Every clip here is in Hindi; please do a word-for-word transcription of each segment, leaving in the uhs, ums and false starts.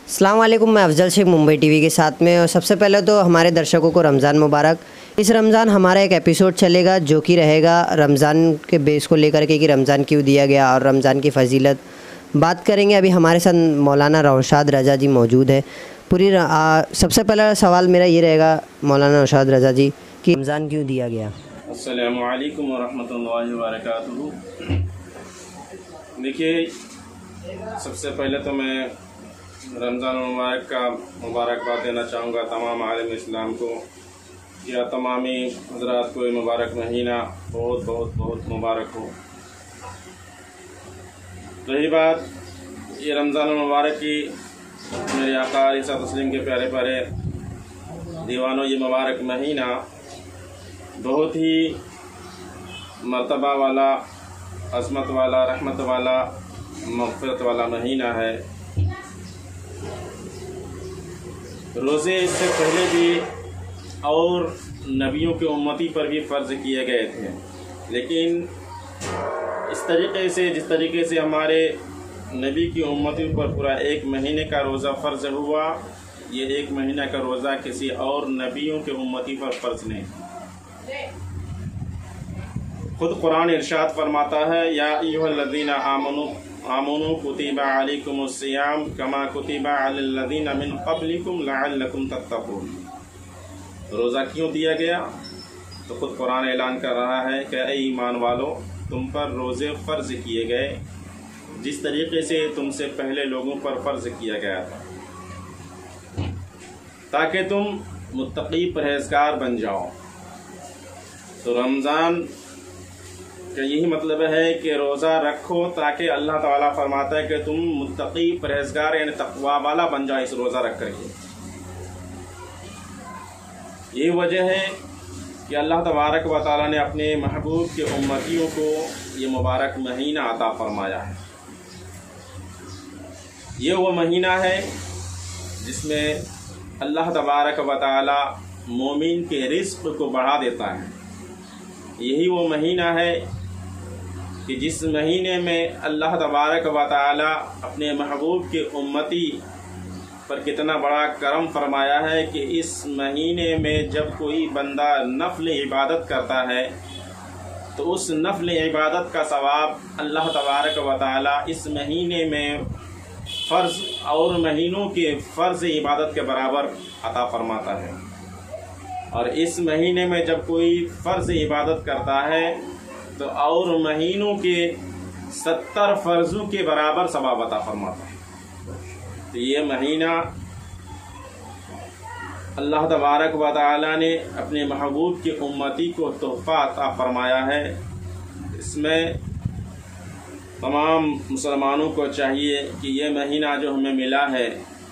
अस्सलाम वालेकुम, मैं अफजल शेख मुंबई टीवी के साथ में। और सबसे पहले तो हमारे दर्शकों को रमज़ान मुबारक। इस रमज़ान हमारा एक एपिसोड चलेगा जो कि रहेगा रमज़ान के बेस को लेकर के कि रमज़ान क्यों दिया गया और रमज़ान की फ़जीलत बात करेंगे। अभी हमारे साथ मौलाना नौशाद रज़ा जी मौजूद है। पूरी आ, सबसे पहला सवाल मेरा ये रहेगा मौलाना नौशाद रज़ा जी कि रमज़ान क्यों दिया गया। अस्सलामु अलैकुम वरहमतुल्लाहि वबरकातुहू। देखिए, सबसे पहले तो मैं रमज़ान मुबारक का मुबारकबाद देना चाहूँगा तमाम आलम इस्लाम को। या तमामी हज़रात को ये मुबारक महीना बहुत बहुत बहुत मुबारक हो। रही बात ये रमज़ान मुबारक की, मेरे आका ईसा तस्लीम के प्यारे प्यारे दीवानों, ये मुबारक महीना बहुत ही मर्तबा वाला, अज़मत वाला, रहमत वाला, मग़फ़िरत वाला महीना है। रोज़े इससे पहले भी और नबियों के उम्मती पर भी फ़र्ज़ किए गए थे, लेकिन इस तरीक़े से जिस तरीके से हमारे नबी की उम्मती पर पूरा एक महीने का रोज़ा फ़र्ज़ हुआ, ये एक महीना का रोज़ा किसी और नबियों के उम्मती पर फ़र्ज़ नहीं। खुद कुरान इरशाद फरमाता है, या अय्युहल्लज़ीना आमनू आमनू कुतिबा अलैकुमुस्सियाम कमा कुतिबा अलल्लज़ीना मिन क़ब्लिकुम लअल्लकुम तत्तक़ून। रोज़ा क्यों दिया गया? तो खुद कुरान ऐलान कर रहा है कि ऐ ईमान वालों, तुम पर रोज़े फ़र्ज़ किए गए जिस तरीके से तुमसे पहले लोगों पर फ़र्ज़ किया गया था, ताकि तुम मुत्तक़ी परहेज़गार बन जाओ। तो रमज़ान का यही मतलब है कि रोज़ा रखो ताकि अल्लाह ताला फरमाता है कि तुम मुत्तक़ी परहेज़गार यानी तक़वा वाला बन जाओ इस रोज़ा रख करके। यही वजह है कि अल्लाह तबारक व तआला ने अपने महबूब के उम्मतियों को ये मुबारक महीना अता फरमाया है। ये वो महीना है जिसमें अल्लाह तबारक व तआला मोमिन के रिज़्क़ को बढ़ा देता है। यही वो महीना है कि जिस महीने में अल्लाह तबारक व तआला अपने महबूब के उम्मती पर कितना बड़ा करम फरमाया है कि इस महीने में जब कोई बंदा नफल इबादत करता है तो उस नफल इबादत का सवाब अल्लाह तबारक व तआला इस महीने में फ़र्ज़ और महीनों के फ़र्ज़ इबादत के बराबर अता फरमाता है। और इस महीने में जब कोई फ़र्ज़ इबादत करता है तो और महीनों के सत्तर फ़र्ज़ों के बराबर सवाब अता फरमाता है। तो ये महीना अल्लाह तबारक व तआला ने अपने महबूब की उम्मती को तोहफ़ा अता फरमाया है। इसमें तमाम मुसलमानों को चाहिए कि ये महीना जो हमें मिला है,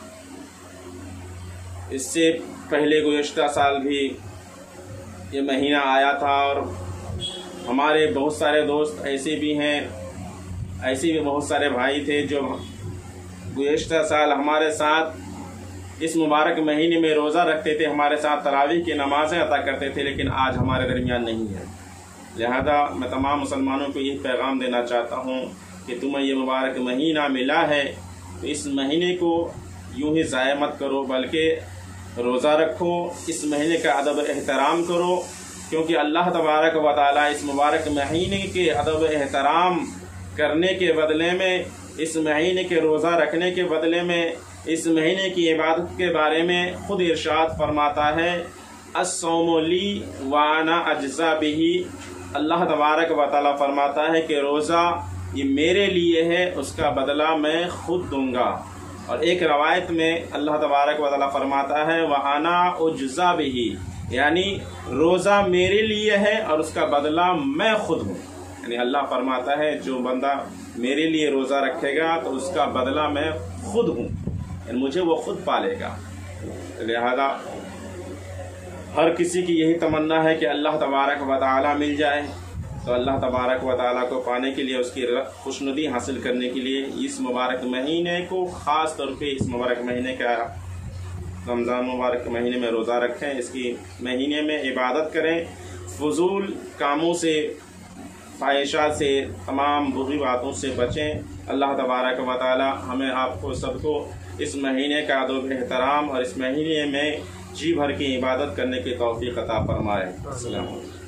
इससे पहले गुज़श्ता साल भी ये महीना आया था और हमारे बहुत सारे दोस्त ऐसे भी हैं, ऐसे भी बहुत सारे भाई थे जो गुज़श्ता साल हमारे साथ इस मुबारक महीने में रोज़ा रखते थे, हमारे साथ तरावीह की नमाज़ें अता करते थे, लेकिन आज हमारे दरमियान नहीं है। लिहाजा मैं तमाम मुसलमानों को यही पैगाम देना चाहता हूँ कि तुम्हें ये मुबारक महीना मिला है तो इस महीने को यूँ ही ज़ाया मत करो, बल्कि रोज़ा रखो, इस महीने का अदब एहतराम करो, क्योंकि अल्लाह तबारक व तआला इस मुबारक महीने के अदब एहतराम करने के बदले में, इस महीने के रोज़ा रखने के बदले में, इस महीने की इबादत के बारे में खुद इरशाद फरमाता है, अस्सौमु ली व अना अज्ज़ा बिही। अल्लाह तबारक व तआला फरमाता है कि रोज़ा ये मेरे लिए है, उसका बदला मैं खुद दूंगा। और एक रवायत में अल्लाह तबारक व तआला फरमाता है, व अना उज्ज़ा बिही, यानी रोज़ा मेरे लिए है और उसका बदला मैं खुद हूँ। यानी अल्लाह फरमाता है जो बंदा मेरे लिए रोज़ा रखेगा तो उसका बदला मैं खुद हूँ, यानी मुझे वो खुद पालेगा। लिहाजा हर किसी की यही तमन्ना है कि अल्लाह तबारक व तआला मिल जाए। तो अल्लाह तबारक व तआला को पाने के लिए, उसकी खुशनुदी हासिल करने के लिए इस मुबारक महीने को, ख़ास तौर पे इस मुबारक महीने का रमज़ान मुबारक महीने में रोज़ा रखें, इसकी महीने में इबादत करें, फजूल कामों से, ख्वाहिशात से, तमाम बुरी बातों से बचें। अल्लाह तबारक व तआला हमें आपको सबको इस महीने का अदब एहतराम और इस महीने में जी भर की इबादत करने की तौफीक अता फरमाए। अस्सलाम वालेकुम।